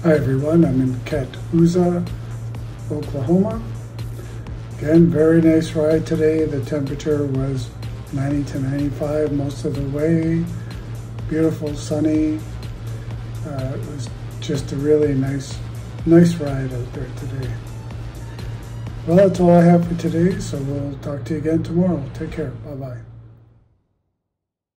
Hi everyone, I'm in Catoosa, Oklahoma. Again, very nice ride today. The temperature was 90 to 95 most of the way. Beautiful, sunny. It was just a really nice ride out there today. Well, that's all I have for today, so we'll talk to you again tomorrow. Take care. Bye-bye.